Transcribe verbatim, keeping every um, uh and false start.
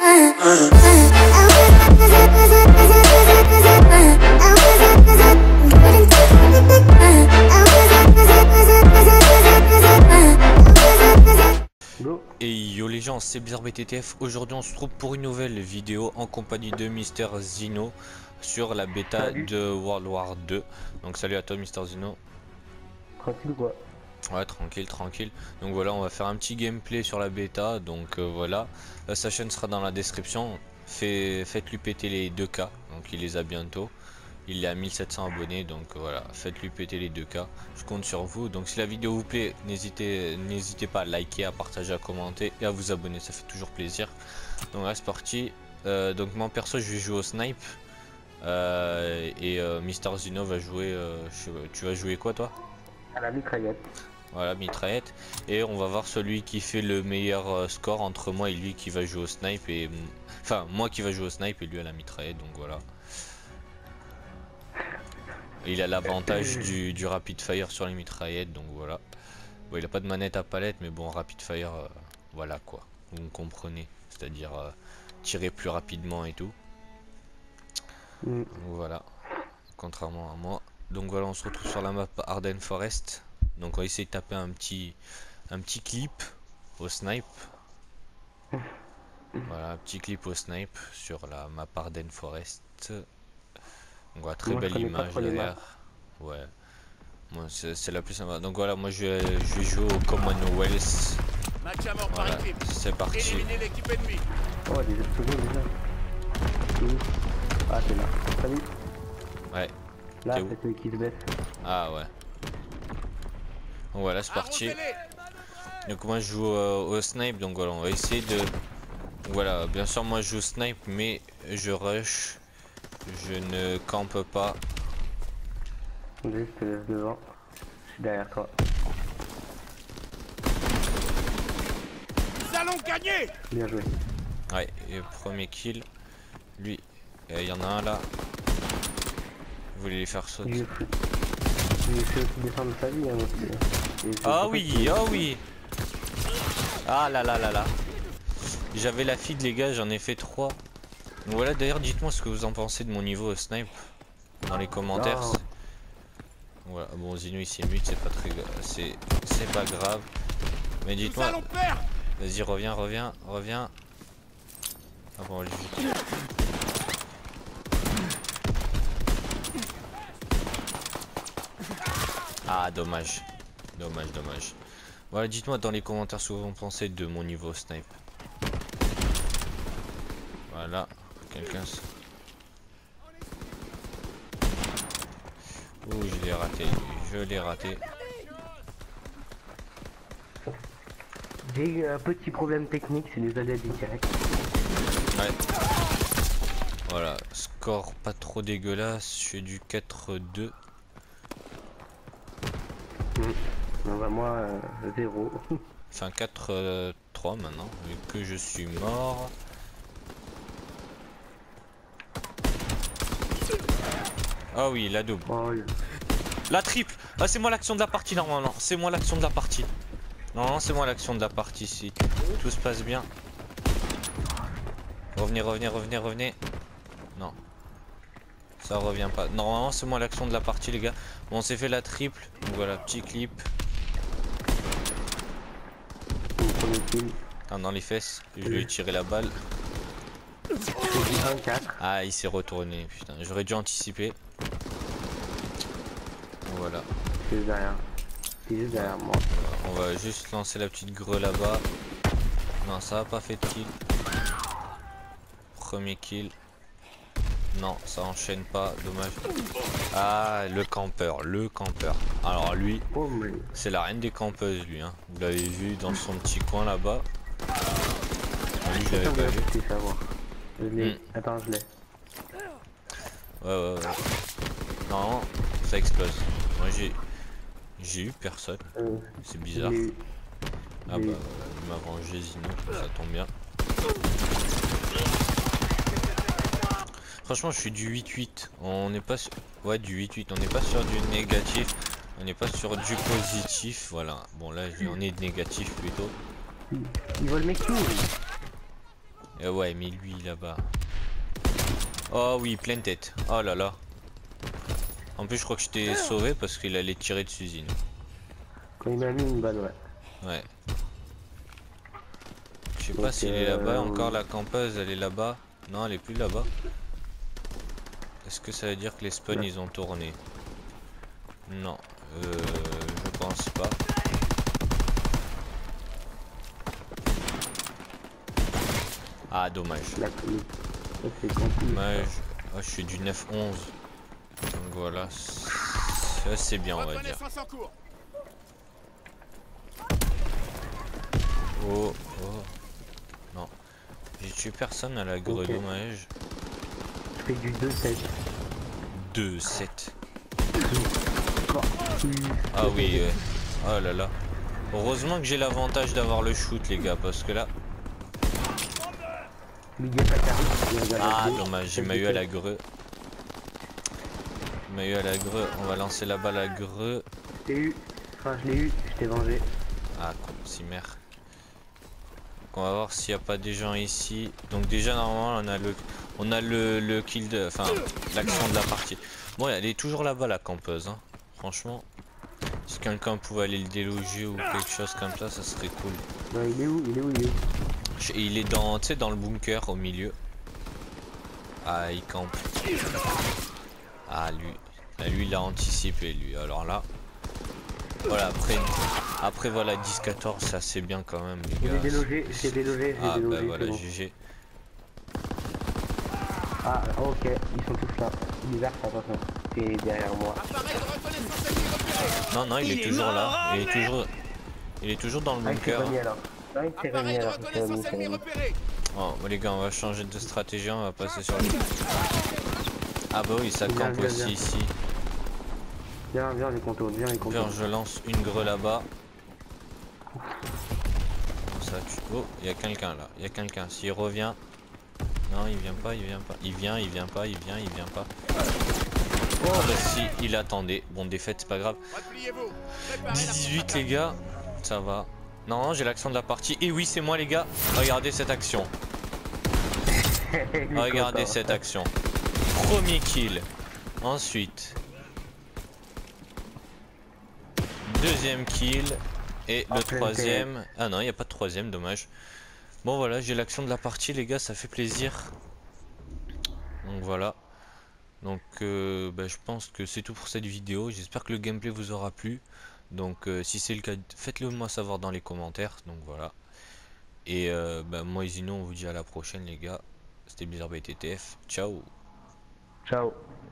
Et yo les gens, c'est Bizarre B T T F. Aujourd'hui on se trouve pour une nouvelle vidéo en compagnie de Mister Zino sur la bêta salut. de World War deux. Donc salut à toi Mister Zino. Tranquille ou quoi? Ouais, tranquille, tranquille. Donc voilà, on va faire un petit gameplay sur la bêta. Donc euh, voilà, euh, sa chaîne sera dans la description. Fait, Faites-lui péter les deux K, donc il les a bientôt. Il est à mille sept cents abonnés, donc voilà, faites-lui péter les deux K. Je compte sur vous. Donc si la vidéo vous plaît, n'hésitez n'hésitez pas à liker, à partager, à commenter et à vous abonner, ça fait toujours plaisir. Donc là c'est parti. Euh, donc mon perso, je vais jouer au snipe. Euh, et euh, Mister Zino va jouer. Euh, je, tu vas jouer quoi toi? À la mitraillette. Voilà, mitraillette. Et on va voir celui qui fait le meilleur euh, score entre moi et lui qui va jouer au snipe. Et enfin, moi qui va jouer au snipe et lui à la mitraillette. Donc voilà. Il a l'avantage du, du rapid fire sur les mitraillettes, donc voilà. Bon, il a pas de manette à palette, mais bon, rapid fire, euh, voilà quoi. Vous me comprenez, c'est-à-dire euh, tirer plus rapidement et tout. Mm. Donc voilà, contrairement à moi. Donc voilà, on se retrouve sur la map Arden Forest. Donc on va essayer de taper un petit, un petit clip au snipe. Voilà, un petit clip au snipe sur la map Arden Forest. On voit très moi, belle image derrière. Ouais, moi c'est la plus sympa. Donc voilà, moi je vais, je vais jouer au Commonwealth. Voilà, c'est parti. Oh, des secondes déjà. Ah, c'est là. Salut. Ouais. Là, c'est celui qui se baisse. Ah ouais. Donc voilà, c'est parti. Donc moi je joue euh, au snipe. Donc voilà, on va essayer de. Voilà, bien sûr, moi je joue au snipe, mais je rush. Je ne campe pas. Juste je te laisse devant. Je suis derrière toi. Nous allons gagner. Bien joué. Ouais, et premier kill. Lui, il y en a un là. Vous voulez les faire sauter. Il fait aussi descendre sa vie. Hein, ah oui, ah oui. Ah là là là là. J'avais la feed les gars, j'en ai fait trois. Donc voilà, d'ailleurs dites-moi ce que vous en pensez de mon niveau au snipe dans les commentaires. Non. Voilà, bon Zino il s'est mute, c'est pas très c'est c'est pas grave. Mais dites-moi. Vas-y, reviens, reviens, reviens. Ah bon, lui. Ah dommage. Dommage, dommage. Voilà, dites-moi dans les commentaires ce que vous en pensez de mon niveau au snipe. Voilà, quelqu'un. Ouh, je l'ai raté, je l'ai raté. J'ai eu un petit problème technique, c'est les aléas du direct. Ouais. Voilà, score pas trop dégueulasse, je fais du quatre deux. Mmh. Non, bah moi, euh, zéro. Enfin quatre trois maintenant, vu que je suis mort. Ah oui, la double. Oh, oui. La triple. Ah, c'est moi l'action de la partie normalement. C'est moi l'action de la partie. Non, c'est moi l'action de la partie si tout se passe bien. Revenez, revenez, revenez, revenez. Non. Ça revient pas. Normalement, c'est moi l'action de la partie, les gars. Bon, on s'est fait la triple. Donc voilà, petit clip. Ah, dans les fesses. Je lui ai tiré la balle. Ah, il s'est retourné. Putain, j'aurais dû anticiper. Voilà. C'est juste derrière. C'est juste derrière moi. On va juste lancer la petite greu là-bas. Non, ça a pas fait de kill. Premier kill. Non, ça enchaîne pas. Dommage. Ah, le campeur. Le campeur. Alors lui, oh, mais... c'est la reine des campeuses lui. Hein. Vous l'avez vu dans son petit coin là-bas. Lui, je l'avais pas vu. Je l'ai. Hmm. Attends, je l'ai. Ouais, ouais, ouais. Non, ça explose. Moi j'ai j'ai eu personne. Euh, c'est bizarre. Ah bah il m'a vengé Zino, ça tombe bien. Franchement je suis du huit huit. On n'est pas sur... Ouais du huit huit. On n'est pas sur du négatif. On n'est pas sur du positif. Voilà. Bon là on est de négatif plutôt. Il vole mes kills. Et ouais, mais lui là-bas. Oh oui, pleine tête. Oh là là. En plus, je crois que je t'ai sauvé parce qu'il allait tirer dessus Zine. Quand il m'a mis une balle, ouais. Ouais. Je sais Donc, pas s'il est là-bas. Encore euh, la campeuse, elle est là-bas. Non, elle est plus là-bas. Est-ce que ça veut dire que les spawns là. ils ont tourné? Non, euh, je pense pas. Ah, dommage. La commune. Ça, c'est camping, Dommage. Oh, je suis du neuf onze. Donc voilà. Ça, c'est bien, on va dire. Reconnaissance en cours. Oh, oh. Non. J'ai tué personne à la grue, Ok. dommage. Je fais du deux sept. deux sept. Encore plus. Ah oui, ouais. Oh là là. Heureusement que j'ai l'avantage d'avoir le shoot, les gars, parce que là. Milieu Patari. Ah, dommage, j'ai m'a eu à la grue. Il m'a eu à la grue. On va lancer la balle à grue. Je t'ai eu. Enfin, je l'ai eu. Je t'ai vengé. Ah, si merde. Donc on va voir s'il n'y a pas des gens ici. Donc déjà normalement on a le on a le, le kill de. Enfin l'action de la partie. Bon elle est toujours là-bas la campeuse hein. Franchement. Si quelqu'un pouvait aller le déloger ou quelque chose comme ça, ça serait cool. Ouais, il est où? Il est où? Il est où? Je- Il est dans, tu sais, dans le bunker au milieu. Ah il campe. Ah lui. Ah, lui il a anticipé lui. Alors là. Voilà après. Après voilà dix quatorze c'est assez bien quand même les Je gars. l'ai délogé. J'ai délogé. J'ai Ah délogé. bah voilà c'est bon. G G. Ah, ok. Ils sont tous là. Bizarre, attention. C'est derrière moi. Appareil de reconnaissance ennemi repéré. Non non il, Il est, est toujours mort, là. Il est merde. toujours. Il est toujours dans le Ah, il s'est bunker. remis alors. Ah, il s'est remis Appareil de alors. Il s'est remis, reconnaissance il s'est ennemi remis. repéré. Bon, bon, les gars, on va changer de stratégie, on va passer sur le. Ah bah oui, ça Viens, campe viens, aussi viens. ici. Viens, viens les contours. Viens les Bien, contours. je lance une grue là-bas. Ça tue. Oh, il y a quelqu'un là, il y a quelqu'un. S'il revient. Non, il vient pas, il vient pas. Il vient, il vient pas, il vient, il vient pas. Oh bah si, il attendait. Bon, défaite, c'est pas grave. Repliez-vous. Préparez la dix-huit les gars, ça va. Non, j'ai l'action de la partie. Et oui, c'est moi les gars. Regardez cette action. Il est Regardez content. cette action. Premier kill. Ensuite. Deuxième kill. Et En le pleine troisième. Ah non, il n'y a pas de troisième, dommage. Bon voilà, j'ai l'action de la partie les gars, ça fait plaisir. Donc voilà. Donc euh, bah, je pense que c'est tout pour cette vidéo. J'espère que le gameplay vous aura plu. Donc euh, si c'est le cas, faites-le moi savoir dans les commentaires. Donc voilà. Et euh, bah, moi et Zino, on vous dit à la prochaine les gars. C'était Blizzard B T T F. Ciao. Ciao.